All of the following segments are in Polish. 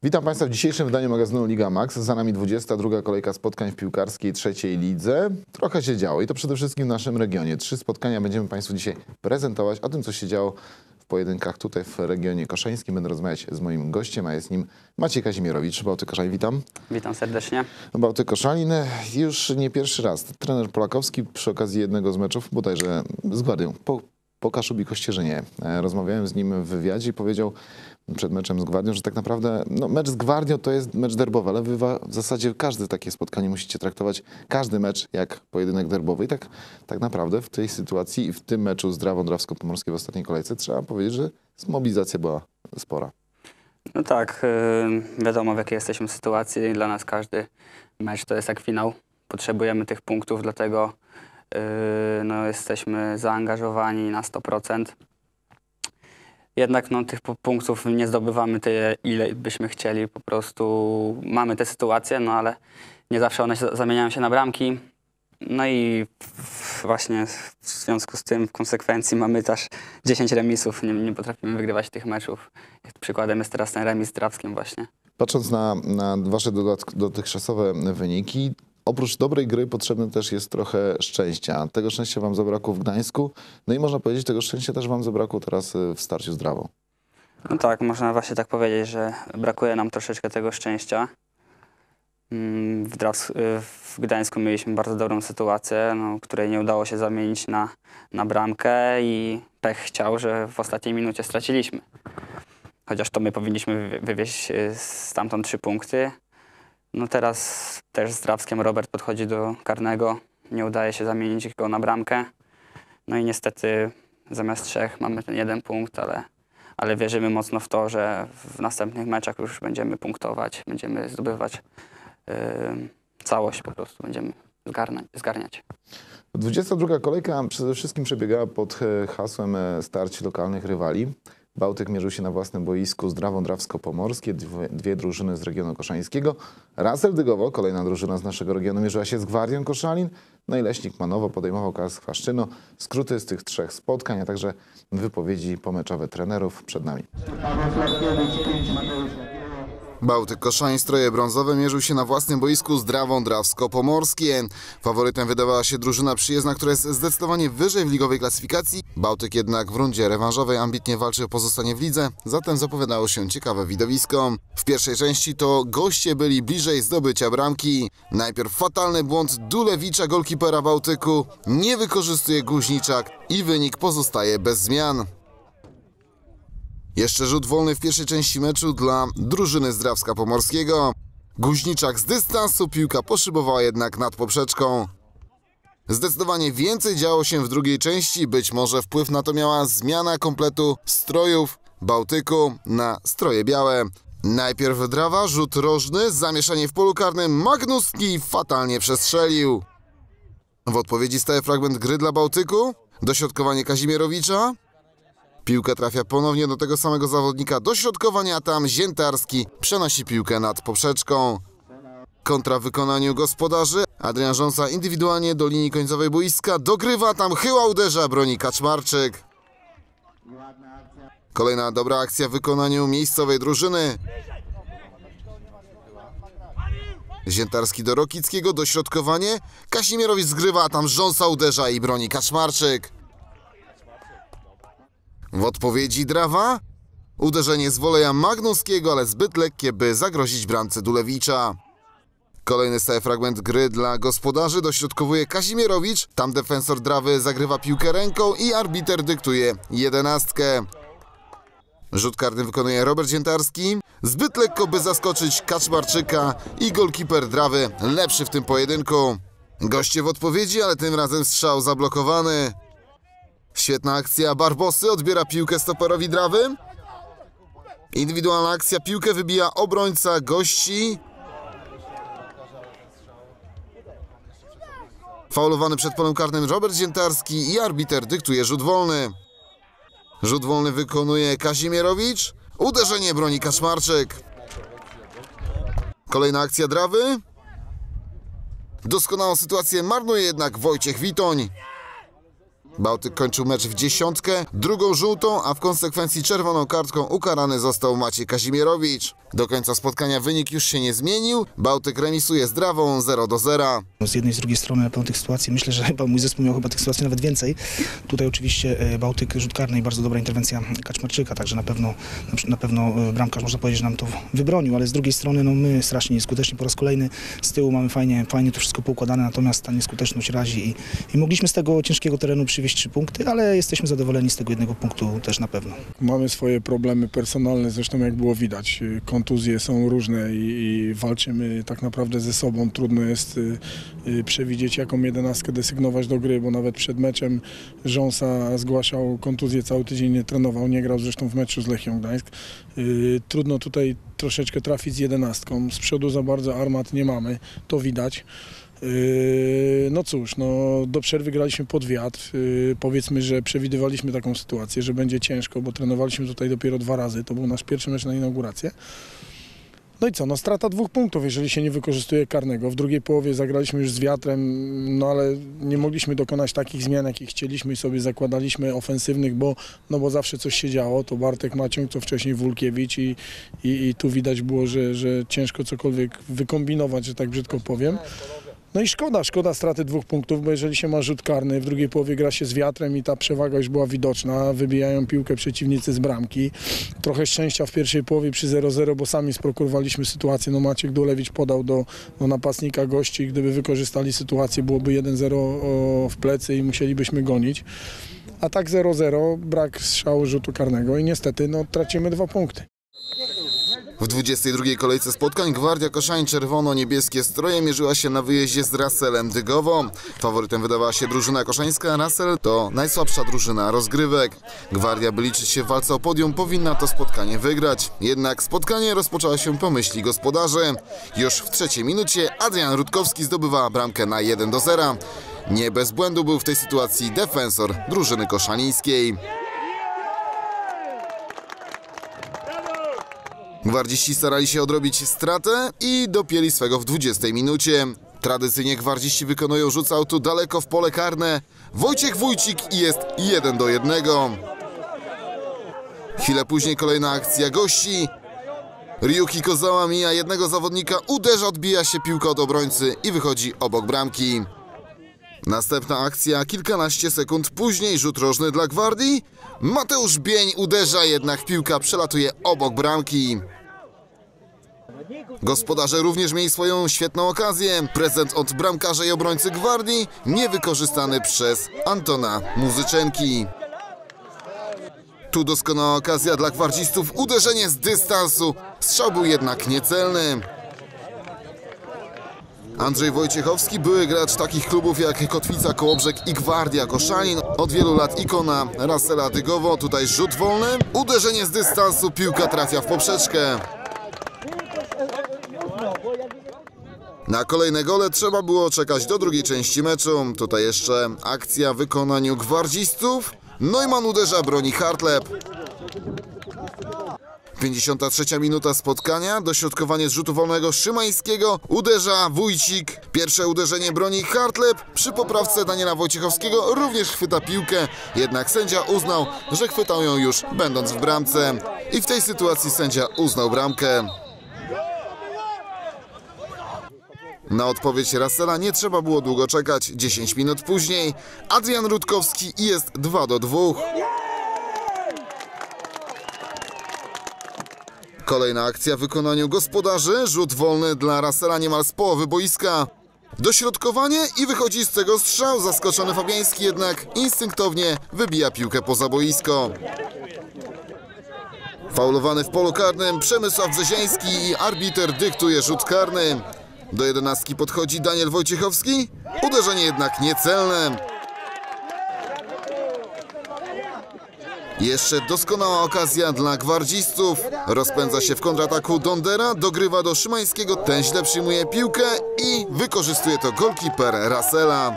Witam Państwa w dzisiejszym wydaniu magazynu Liga Max. Za nami 22. kolejka spotkań w piłkarskiej trzeciej lidze. Trochę się działo i to przede wszystkim w naszym regionie. 3 spotkania będziemy Państwu dzisiaj prezentować o tym, co się działo w pojedynkach tutaj w regionie koszańskim. Będę rozmawiać z moim gościem, a jest nim Maciej Kazimierowicz. Bałtyk Koszalin, witam. Witam serdecznie. Bałtyk Koszalin już nie pierwszy raz. Trener Polakowski przy okazji jednego z meczów, bodajże z Gwardią, po Kaszubi Kościerzynie. Rozmawiałem z nim w wywiadzie i powiedział przed meczem z Gwardią, że tak naprawdę mecz z Gwardią to jest mecz derbowy, ale wy w zasadzie każde takie spotkanie musicie traktować, każdy mecz jak pojedynek derbowy. I tak naprawdę w tej sytuacji i w tym meczu z Drawą Drawsko-Pomorskie w ostatniej kolejce trzeba powiedzieć, że mobilizacja była spora. No tak, wiadomo w jakiej jesteśmy sytuacji. Dla nas każdy mecz to jest jak finał. Potrzebujemy tych punktów, dlatego jesteśmy zaangażowani na 100%. Jednak tych punktów nie zdobywamy tyle, ile byśmy chcieli. Po prostu mamy te sytuacje, ale nie zawsze one zamieniają się na bramki. No i właśnie w związku z tym w konsekwencji mamy też 10 remisów. Nie potrafimy wygrywać tych meczów. Przykładem jest teraz ten remis z Drawskiem właśnie. Patrząc na wasze dotychczasowe wyniki, oprócz dobrej gry potrzebne też jest trochę szczęścia. Tego szczęścia wam zabrakło w Gdańsku. No i można powiedzieć, tego szczęścia też wam zabrakło teraz w starciu z Drawą. No tak, można właśnie tak powiedzieć, że brakuje nam troszeczkę tego szczęścia. W Gdańsku mieliśmy bardzo dobrą sytuację, której nie udało się zamienić na bramkę i pech chciał, że w ostatniej minucie straciliśmy. Chociaż to my powinniśmy wywieźć stamtąd 3 punkty. Teraz też z Drawskiem Robert podchodzi do karnego, nie udaje się zamienić go na bramkę. No i niestety zamiast 3 mamy ten 1 punkt, ale wierzymy mocno w to, że w następnych meczach już będziemy punktować, będziemy zdobywać całość, po prostu będziemy zgarniać. 22. kolejka przede wszystkim przebiegała pod hasłem starć lokalnych rywali. Bałtyk mierzył się na własnym boisku z Drawą Drawsko-Pomorskie, dwie drużyny z regionu koszańskiego. Rasel Dygowo, kolejna drużyna z naszego regionu, mierzyła się z Gwardią Koszalin. No i Leśnik Manowo podejmował KS Chwaszczyno. Skróty z tych 3 spotkań, a także wypowiedzi pomeczowe trenerów przed nami. Bałtyk Koszalin, stroje brązowe, mierzył się na własnym boisku z Drawą Drawsko-Pomorskie. Faworytem wydawała się drużyna przyjezdna, która jest zdecydowanie wyżej w ligowej klasyfikacji. Bałtyk jednak w rundzie rewanżowej ambitnie walczy o pozostanie w lidze, zatem zapowiadało się ciekawe widowisko. W pierwszej części to goście byli bliżej zdobycia bramki. Najpierw fatalny błąd Dulewicza, golkipera Bałtyku. Nie wykorzystuje Guźniczak i wynik pozostaje bez zmian. Jeszcze rzut wolny w pierwszej części meczu dla drużyny z Drawska Pomorskiego. Guźniczak z dystansu, piłka poszybowała jednak nad poprzeczką. Zdecydowanie więcej działo się w drugiej części, być może wpływ na to miała zmiana kompletu strojów Bałtyku na stroje białe. Najpierw Drawa, rzut rożny, zamieszanie w polu karnym, Magnuski fatalnie przestrzelił. W odpowiedzi staje fragment gry dla Bałtyku, dośrodkowanie Kazimierowicza. Piłka trafia ponownie do tego samego zawodnika, dośrodkowania, a tam Ziętarski przenosi piłkę nad poprzeczką. Kontra w wykonaniu gospodarzy, Adrian Rząsa indywidualnie do linii końcowej boiska, dogrywa, tam chyła uderza, broni Kaczmarczyk. Kolejna dobra akcja w wykonaniu miejscowej drużyny. Ziętarski do Rokickiego, dośrodkowanie, Kazimierowicz zgrywa, a tam Rząsa uderza i broni Kaczmarczyk. W odpowiedzi Drawa, uderzenie z woleja Magnuskiego, ale zbyt lekkie, by zagrozić bramce Dulewicza. Kolejny stały fragment gry dla gospodarzy, dośrodkowuje Kazimierowicz, tam defensor Drawy zagrywa piłkę ręką i arbiter dyktuje 11. Rzut karny wykonuje Robert Ziętarski, zbyt lekko, by zaskoczyć Kaczmarczyka i golkiper Drawy lepszy w tym pojedynku. Goście w odpowiedzi, ale tym razem strzał zablokowany. Świetna akcja Barbosy, odbiera piłkę stoperowi Drawy. Indywidualna akcja, piłkę wybija obrońca gości. Faulowany przed polem karnym Robert Ziętarski i arbiter dyktuje rzut wolny. Rzut wolny wykonuje Kazimierowicz. Uderzenie broni Kaczmarczyk. Kolejna akcja Drawy. Doskonałą sytuację marnuje jednak Wojciech Witoń. Bałtyk kończył mecz w dziesiątkę, drugą żółtą, a w konsekwencji czerwoną kartką ukarany został Maciej Kazimierowicz. Do końca spotkania wynik już się nie zmienił, Bałtyk remisuje z Drawą 0-0. Z jednej i z drugiej strony na pewno tych sytuacji, myślę, że mój zespół miał tych sytuacji nawet więcej. Tutaj oczywiście Bałtyk rzut karny i bardzo dobra interwencja Kaczmarczyka, także na pewno bramkarz, można powiedzieć, że nam to wybronił, ale z drugiej strony my strasznie nieskuteczni po raz kolejny. Z tyłu mamy fajnie to wszystko poukładane, natomiast ta nieskuteczność razi i mogliśmy z tego ciężkiego terenu przywieźć 3 punkty, ale jesteśmy zadowoleni z tego jednego punktu też na pewno. Mamy swoje problemy personalne, zresztą jak było widać, kontuzje są różne i walczymy tak naprawdę ze sobą. Trudno jest przewidzieć, jaką 11 desygnować do gry, bo nawet przed meczem Rząsa zgłaszał kontuzję, cały tydzień nie trenował, nie grał zresztą w meczu z Lechią Gdańsk. Trudno tutaj troszeczkę trafić z 11. Z przodu za bardzo armat nie mamy, to widać. No cóż, do przerwy graliśmy pod wiatr. Powiedzmy, że przewidywaliśmy taką sytuację, że będzie ciężko, bo trenowaliśmy tutaj dopiero 2 razy. To był nasz pierwszy mecz na inaugurację. No i co, strata 2 punktów, jeżeli się nie wykorzystuje karnego. W drugiej połowie zagraliśmy już z wiatrem, ale nie mogliśmy dokonać takich zmian, jakich chcieliśmy i sobie zakładaliśmy ofensywnych, bo zawsze coś się działo. To Bartek Maciąg, co wcześniej Wulkiewicz i tu widać było, że ciężko cokolwiek wykombinować, że tak brzydko powiem. No i szkoda straty 2 punktów, bo jeżeli się ma rzut karny, w drugiej połowie gra się z wiatrem i ta przewaga już była widoczna, wybijają piłkę przeciwnicy z bramki. Trochę szczęścia w pierwszej połowie przy 0-0, bo sami sprokurowaliśmy sytuację. Maciek Dulewicz podał do napastnika gości, gdyby wykorzystali sytuację, byłoby 1-0 w plecy i musielibyśmy gonić. A tak 0-0, brak strzału rzutu karnego i niestety tracimy 2 punkty. W 22. kolejce spotkań Gwardia Koszalin czerwono-niebieskie stroje mierzyła się na wyjeździe z Raselem Dygowo. Faworytem wydawała się drużyna koszańska, Rasel to najsłabsza drużyna rozgrywek. Gwardia, by liczyć się w walce o podium, powinna to spotkanie wygrać. Jednak spotkanie rozpoczęło się po myśli gospodarzy. Już w 3. minucie Adrian Rutkowski zdobywa bramkę na 1-0. Nie bez błędu był w tej sytuacji defensor drużyny koszalińskiej. Gwardziści starali się odrobić stratę i dopięli swego w 20 minucie. Tradycyjnie gwardziści wykonują rzut z autu daleko w pole karne. Wojciech Wójcik i jest 1-1. Chwilę później kolejna akcja gości. Ryuki Kozawa mija jednego zawodnika, uderza, odbija się piłka od obrońcy i wychodzi obok bramki. Następna akcja kilkanaście sekund później, rzut rożny dla Gwardii. Mateusz Bień uderza, jednak piłka przelatuje obok bramki. Gospodarze również mieli swoją świetną okazję. Prezent od bramkarza i obrońcy Gwardii, niewykorzystany przez Antona Muzyczenki. Tu doskonała okazja dla gwardzistów, uderzenie z dystansu. Strzał był jednak niecelny. Andrzej Wojciechowski, były gracz takich klubów jak Kotwica, Kołobrzeg i Gwardia Koszalin. Od wielu lat ikona Rasela Dygowo. Tutaj rzut wolny, uderzenie z dystansu, piłka trafia w poprzeczkę. Na kolejne gole trzeba było czekać do drugiej części meczu. Tutaj jeszcze akcja w wykonaniu gwardzistów. Neumann uderza, broni Hartleb. 53. minuta spotkania, dośrodkowanie z rzutu wolnego Szymańskiego, uderza Wójcik. Pierwsze uderzenie broni Hartleb, przy poprawce Daniela Wojciechowskiego również chwyta piłkę, jednak sędzia uznał, że chwytał ją już będąc w bramce. I w tej sytuacji sędzia uznał bramkę. Na odpowiedź Rasela nie trzeba było długo czekać. 10 minut później Adrian Rutkowski i jest 2-2. Kolejna akcja w wykonaniu gospodarzy. Rzut wolny dla Rasela niemal z połowy boiska. Dośrodkowanie i wychodzi z tego strzał. Zaskoczony Fabiański jednak instynktownie wybija piłkę poza boisko. Faulowany w polu karnym Przemysław Brzeziański i arbiter dyktuje rzut karny. Do 11 podchodzi Daniel Wojciechowski. Uderzenie jednak niecelne. Jeszcze doskonała okazja dla gwardzistów. Rozpędza się w kontrataku Dondera, dogrywa do Szymańskiego. Ten źle przyjmuje piłkę i wykorzystuje to golkiper Rasela.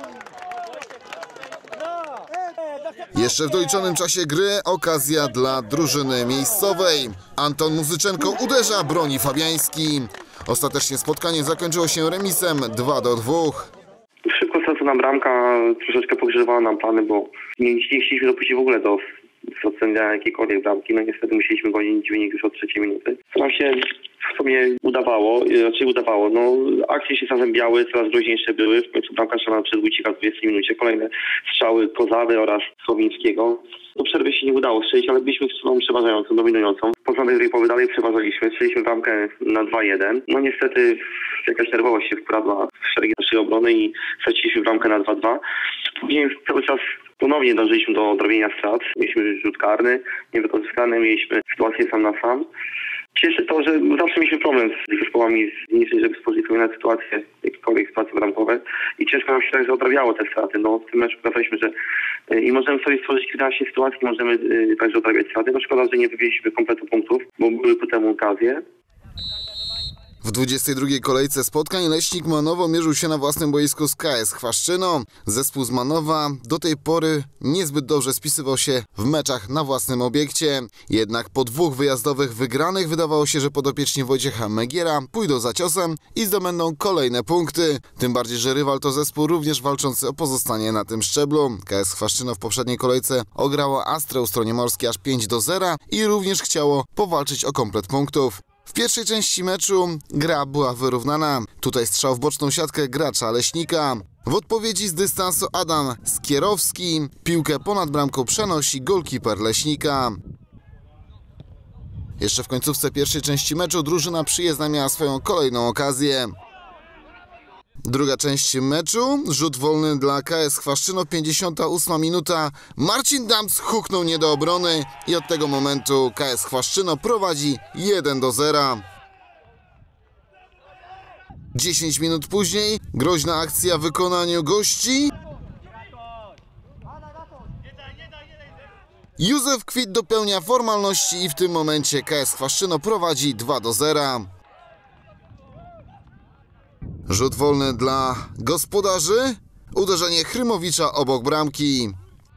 Jeszcze w doliczonym czasie gry okazja dla drużyny miejscowej. Anton Muzyczenko uderza, broni Fabiański. Ostatecznie spotkanie zakończyło się remisem 2-2. Szybko stracone stracona bramka troszeczkę pogrzewała nam plany, bo nie chcieliśmy dopuścić w ogóle do oceniania jakiejkolwiek bramki. No niestety musieliśmy gonić wynik już od 3 minuty. Co nam się w sumie udawało, no akcje się zazębiały, coraz groźniejsze były. W końcu bramka strzelana przez Wójcika w 20 minucie. Kolejne strzały Kozawy oraz Słowińskiego. Do przerwy się nie udało strzelić, ale byliśmy stroną przeważającą, dominującą. Po znanej tej połowy dalej przeważaliśmy. Strzeliśmy bramkę na 2-1. No niestety jakaś nerwowość się wkradła w szeregi naszej obrony i straciliśmy bramkę na 2-2. Później cały czas ponownie dążyliśmy do odrobienia strat. Mieliśmy rzut karny, niewykorzystany, mieliśmy sytuację sam na sam. Cieszy to, że zawsze mieliśmy problem z zespołami z niżej, żeby stworzyć sobie na sytuację, jakiekolwiek sytuacje bramkowe i ciężko nam się tak odrabiało te straty. No w tym meczu pokazaliśmy, że i możemy sobie stworzyć kilkanaście sytuacji, możemy także odrabiać straty. No szkoda, że nie wywieźliśmy kompletu punktów, bo były ku temu okazje. W 22. kolejce spotkań Leśnik Manowo mierzył się na własnym boisku z KS Chwaszczyną. Zespół z Manowa do tej pory niezbyt dobrze spisywał się w meczach na własnym obiekcie. Jednak po 2 wyjazdowych wygranych wydawało się, że podopieczni Wojciecha Megiera pójdą za ciosem i zdobędą kolejne punkty. Tym bardziej, że rywal to zespół również walczący o pozostanie na tym szczeblu. KS Chwaszczyno w poprzedniej kolejce ograło Astrę Ustronie Morskie aż 5-0 i również chciało powalczyć o komplet punktów. W pierwszej części meczu gra była wyrównana. Tutaj strzał w boczną siatkę gracza Leśnika. W odpowiedzi z dystansu Adam Skierowski piłkę ponad bramką przenosi golkiper Leśnika. Jeszcze w końcówce pierwszej części meczu drużyna przyjezdna miała swoją kolejną okazję. Druga część meczu, rzut wolny dla KS Chwaszczyno, 58 minuta. Marcin Damc huknął nie do obrony i od tego momentu KS Chwaszczyno prowadzi 1-0. 10 minut później groźna akcja w wykonaniu gości. Józef Kwit dopełnia formalności i w tym momencie KS Chwaszczyno prowadzi 2-0. Rzut wolny dla gospodarzy. Uderzenie Chrymowicza obok bramki.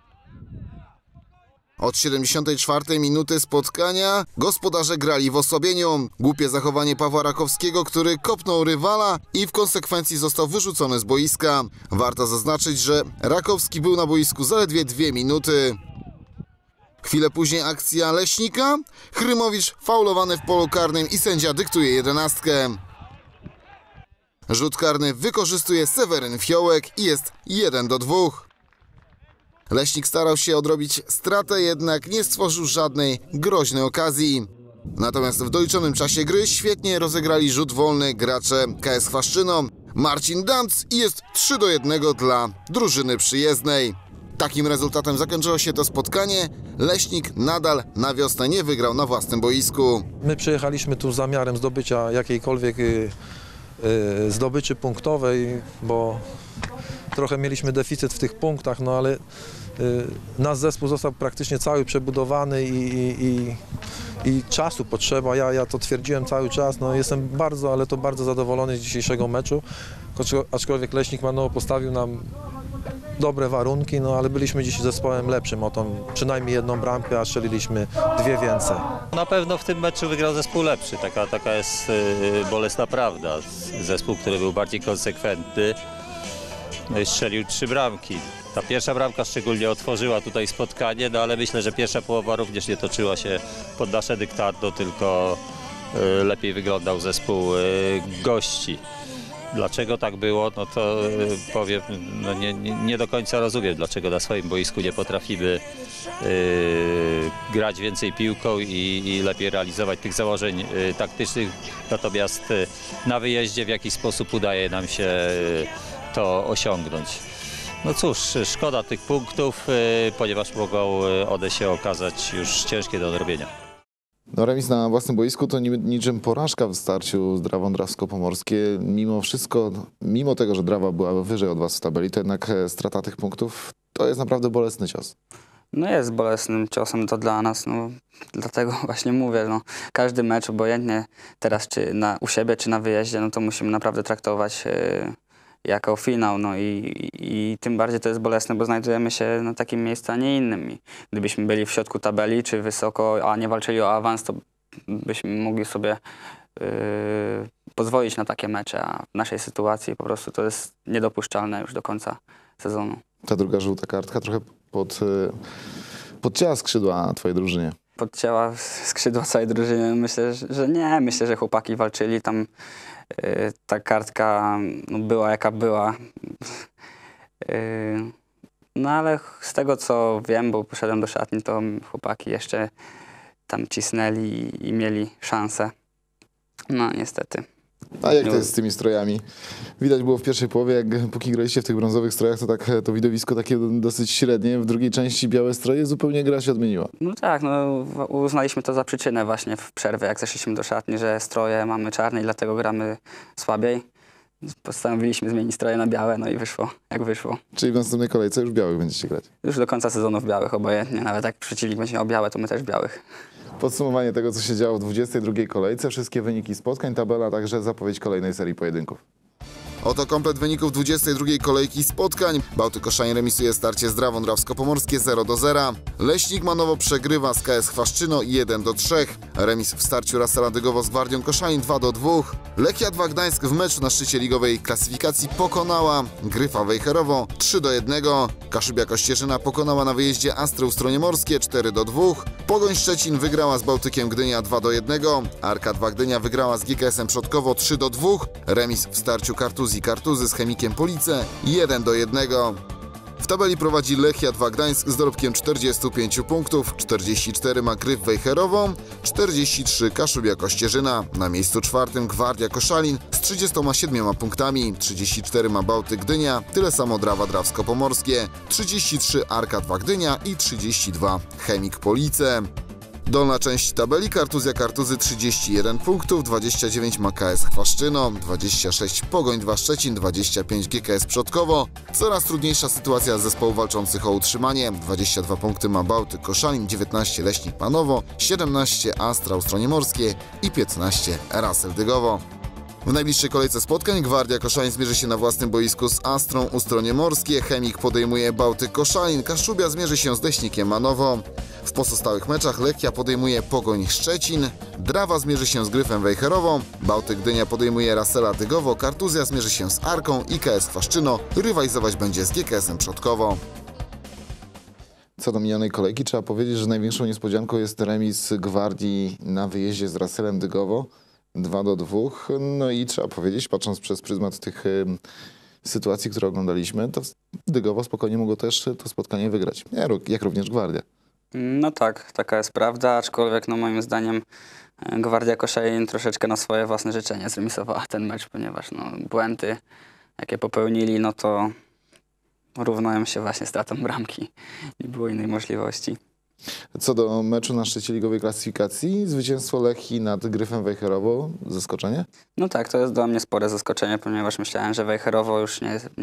Od 74 minuty spotkania gospodarze grali w osłabieniu. Głupie zachowanie Pawła Rakowskiego, który kopnął rywala i w konsekwencji został wyrzucony z boiska. Warto zaznaczyć, że Rakowski był na boisku zaledwie 2 minuty. Chwilę później akcja Leśnika. Chrymowicz faulowany w polu karnym i sędzia dyktuje 11. Rzut karny wykorzystuje Seweryn Fiołek i jest 1-2. Leśnik starał się odrobić stratę, jednak nie stworzył żadnej groźnej okazji. Natomiast w doliczonym czasie gry świetnie rozegrali rzut wolny gracze KS Chwaszczyno. Marcin Damc i jest 3-1 dla drużyny przyjezdnej. Takim rezultatem zakończyło się to spotkanie. Leśnik nadal na wiosnę nie wygrał na własnym boisku. My przyjechaliśmy tu z zamiarem zdobycia jakiejkolwiek zdobyczy punktowej, bo trochę mieliśmy deficyt w tych punktach, no ale nasz zespół został praktycznie cały przebudowany i czasu potrzeba. Ja to twierdziłem cały czas. No, jestem bardzo, ale to bardzo zadowolony z dzisiejszego meczu, aczkolwiek Leśnik Manowo postawił nam dobre warunki, no ale byliśmy dziś zespołem lepszym o tą przynajmniej 1 bramkę, a strzeliliśmy 2 więcej. Na pewno w tym meczu wygrał zespół lepszy, taka jest bolesna prawda. Zespół, który był bardziej konsekwentny, no i strzelił 3 bramki. Ta pierwsza bramka szczególnie otworzyła tutaj spotkanie, no ale myślę, że pierwsza połowa również nie toczyła się pod nasze dyktando, tylko lepiej wyglądał zespół gości. Dlaczego tak było, no to powiem, no nie do końca rozumiem, dlaczego na swoim boisku nie potrafimy grać więcej piłką i lepiej realizować tych założeń taktycznych, natomiast na wyjeździe w jakiś sposób udaje nam się to osiągnąć. No cóż, szkoda tych punktów, ponieważ mogą one się okazać już ciężkie do odrobienia. No, remis na własnym boisku to niczym porażka w starciu z Drawą Drawsko-Pomorskie. Mimo wszystko, mimo tego, że Drawa była wyżej od was w tabeli, to jednak strata tych punktów to jest naprawdę bolesny cios. No jest bolesnym ciosem to dla nas, no dlatego właśnie mówię, no każdy mecz obojętnie teraz czy u siebie, czy na wyjeździe, no to musimy naprawdę traktować jako finał, no i tym bardziej to jest bolesne, bo znajdujemy się na takim miejscu, a nie innym. I gdybyśmy byli w środku tabeli, czy wysoko, a nie walczyli o awans, to byśmy mogli sobie pozwolić na takie mecze, a w naszej sytuacji po prostu to jest niedopuszczalne już do końca sezonu. Ta druga żółta kartka trochę podcięła skrzydła twojej drużynie. Podcięła skrzydła całej drużyny. Myślę, że nie. Myślę, że chłopaki walczyli. Tam ta kartka no, była jaka była. No ale z tego co wiem, bo poszedłem do szatni, to chłopaki jeszcze tam cisnęli i mieli szansę. No niestety. A jak to jest z tymi strojami? Widać było w pierwszej połowie, póki graliście w tych brązowych strojach, to tak to widowisko takie dosyć średnie. W drugiej części białe stroje, zupełnie gra się odmieniła. No tak, no uznaliśmy to za przyczynę właśnie w przerwie, jak zeszliśmy do szatni, że stroje mamy czarne i dlatego gramy słabiej. Postanowiliśmy zmienić stroje na białe, no i wyszło jak wyszło. Czyli w następnej kolejce już w białych będziecie grać. Już do końca sezonu w białych obojętnie, nawet jak przeciwnik będzie miał białe, to my też w białych. Podsumowanie tego, co się działo w 22. kolejce, wszystkie wyniki spotkań, tabela, także zapowiedź kolejnej serii pojedynków. Oto komplet wyników 22. kolejki spotkań. Bałtyk Koszalin remisuje starcie z Drawą Drawsko-Pomorskie 0-0. Leśnik Manowo przegrywa z KS Chwaszczyno 1-3. Remis w starciu Rasela Dygowo z Gwardią Koszalin 2-2. Lechia 2 Gdańsk w meczu na szczycie ligowej klasyfikacji pokonała Gryfa Wejherowo 3-1. Kaszubia Kościerzyna pokonała na wyjeździe Astrę Ustroniemorskie 4-2. Pogoń Szczecin wygrała z Bałtykiem Gdynia 2-1. Arka 2 Gdynia wygrała z GKS-em Przodkowo 3-2. Remis w starciu Kartuzy z Chemikiem Police 1-1. W tabeli prowadzi Lechia 2 Gdańsk z dorobkiem 45 punktów, 44 ma Gryf Wejherowo, 43 Kaszubia Kościerzyna. Na miejscu czwartym Gwardia Koszalin z 37 punktami, 34 ma Bałtyk Gdynia, tyle samo Drawa Drawsko-Pomorskie, 33 Arka 2 Gdynia i 32 Chemik Police. Dolna część tabeli Kartuzy 31 punktów, 29 ma KS Chwaszczyno, 26 Pogoń 2 Szczecin, 25 GKS Przodkowo. Coraz trudniejsza sytuacja zespołów walczących o utrzymanie. 22 punkty ma Bałtyk Koszalin, 19 Leśnik Manowo, 17 Astra Ustroniemorskie i 15 Rasel Dygowo. W najbliższej kolejce spotkań Gwardia Koszalin zmierzy się na własnym boisku z Astrą Ustroniemorskie, Chemik podejmuje Bałtyk Koszalin, Kaszubia zmierzy się z Leśnikiem Manowo. W pozostałych meczach Lechia podejmuje Pogoń Szczecin, Drawa zmierzy się z Gryfem Wejherowo, Bałtyk Gdynia podejmuje Rasela Dygowo, Kartuzja zmierzy się z Arką i KS Chwaszczyno rywalizować będzie z GKS-em Przodkowo. Co do minionej kolejki, trzeba powiedzieć, że największą niespodzianką jest remis Gwardii na wyjeździe z Raselem Dygowo 2-2. No i trzeba powiedzieć, patrząc przez pryzmat tych sytuacji, które oglądaliśmy, to Dygowo spokojnie mogło też to spotkanie wygrać, jak również Gwardia. No tak, taka jest prawda, aczkolwiek no moim zdaniem Gwardia Koszalin troszeczkę na swoje własne życzenie zremisowała ten mecz, ponieważ no, błędy, jakie popełnili, no to równają się właśnie stratą bramki. Nie było innej możliwości. Co do meczu na szczycie ligowej klasyfikacji, zwycięstwo Lechii nad Gryfem Wejherowo, zaskoczenie? No tak, to jest dla mnie spore zaskoczenie, ponieważ myślałem, że Wejherowo już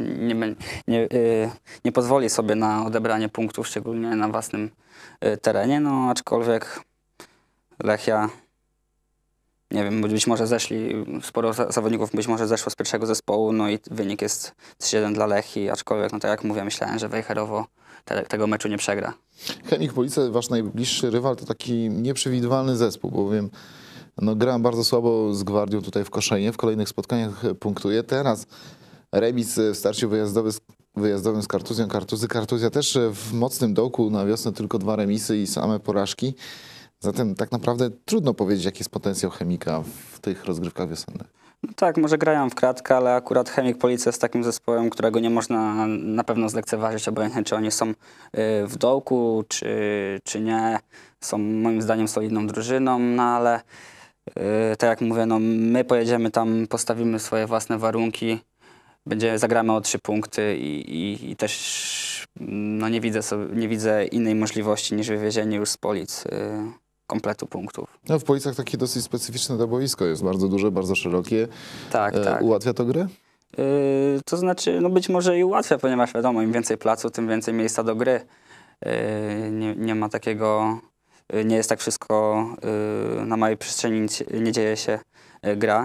nie pozwoli sobie na odebranie punktów, szczególnie na własnym terenie, no aczkolwiek Lechia, nie wiem, być może sporo zawodników być może zeszło z pierwszego zespołu, no i wynik jest 3-1 dla Lechii, aczkolwiek, no tak jak mówię, myślałem, że Wejherowo tego meczu nie przegra. Chemik Police, wasz najbliższy rywal, to taki nieprzewidywalny zespół, bowiem no, gra bardzo słabo z Gwardią tutaj w Koszalinie, w kolejnych spotkaniach punktuje. Teraz remis w starciu wyjazdowym z Kartuzją. Kartuzja też w mocnym dołku, na wiosnę tylko 2 remisy i same porażki. Zatem tak naprawdę trudno powiedzieć, jaki jest potencjał Chemika w tych rozgrywkach wiosennych. No tak, może grają w kratkę, ale akurat Chemik Police jest takim zespołem, którego nie można na pewno zlekceważyć, obojętnie czy oni są w dołku, czy nie. Są moim zdaniem solidną drużyną, no ale tak jak mówię, no my pojedziemy tam, postawimy swoje własne warunki, zagramy o 3 punkty i też no nie widzę innej możliwości niż wywiezienie już z Polic kompletu punktów. No, w Policach takie dosyć specyficzne to boisko jest, bardzo duże, bardzo szerokie. Tak, tak. Ułatwia to grę? To znaczy, no być może i ułatwia, ponieważ wiadomo, im więcej placu, tym więcej miejsca do gry. Nie ma takiego, nie jest tak wszystko na małej przestrzeni, nie dzieje się gra.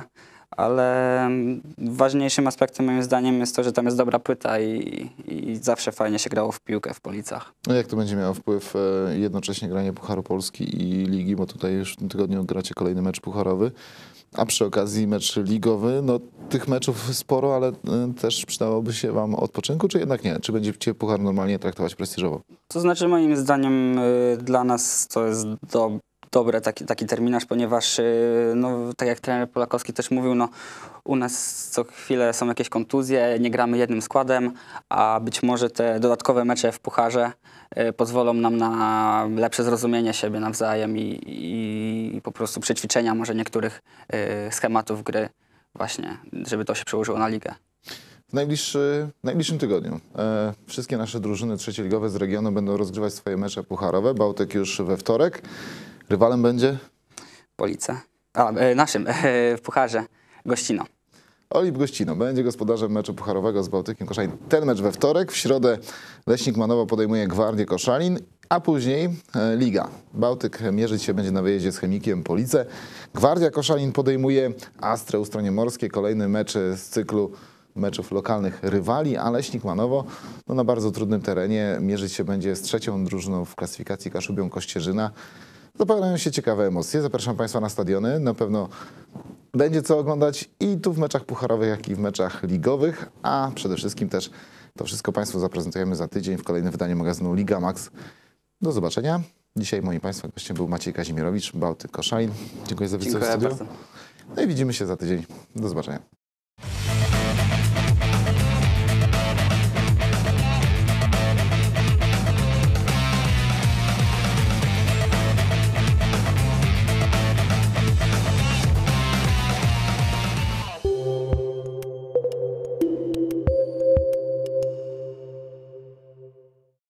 ale ważniejszym aspektem moim zdaniem jest to, że tam jest dobra płyta i zawsze fajnie się grało w piłkę w Policach. No jak to będzie miało wpływ jednocześnie granie Pucharu Polski i Ligi, bo tutaj już w tym tygodniu gracie kolejny mecz pucharowy, a przy okazji mecz ligowy, no tych meczów sporo, ale też przydałoby się wam odpoczynku, czy jednak nie? Czy będziecie Puchar normalnie traktować prestiżowo? To znaczy moim zdaniem dla nas to jest dobry taki terminarz, ponieważ no, tak jak trener Polakowski też mówił, no, u nas co chwilę są jakieś kontuzje, nie gramy jednym składem, a być może te dodatkowe mecze w Pucharze pozwolą nam na lepsze zrozumienie siebie nawzajem i po prostu przećwiczenia może niektórych schematów gry właśnie, żeby to się przełożyło na ligę. W najbliższym tygodniu wszystkie nasze drużyny trzecioligowe z regionu będą rozgrywać swoje mecze pucharowe. Bałtyk już we wtorek. Rywalem będzie? Police. Naszym w Pucharze Gościno. Olip Gościno będzie gospodarzem meczu pucharowego z Bałtykiem Koszalin. Ten mecz we wtorek. W środę Leśnik Manowo podejmuje Gwardię Koszalin, a później Liga. Bałtyk mierzyć się będzie na wyjeździe z Chemikiem Police. Gwardia Koszalin podejmuje Astrę Ustronie Morskie. Kolejny mecz z cyklu meczów lokalnych rywali, a Leśnik Manowo no, na bardzo trudnym terenie mierzyć się będzie z trzecią drużyną w klasyfikacji Kaszubią Kościerzyna. Zapowiadają się ciekawe emocje. Zapraszam Państwa na stadiony. Na pewno będzie co oglądać i tu w meczach pucharowych, jak i w meczach ligowych, a przede wszystkim też to wszystko Państwu zaprezentujemy za tydzień w kolejnym wydaniu magazynu Liga Max. Do zobaczenia. Dzisiaj moim Państwa gościem był Maciej Kazimierowicz, Bałtyk Koszalin. Dziękuję za wizytę w studiu. Bardzo. No i widzimy się za tydzień. Do zobaczenia.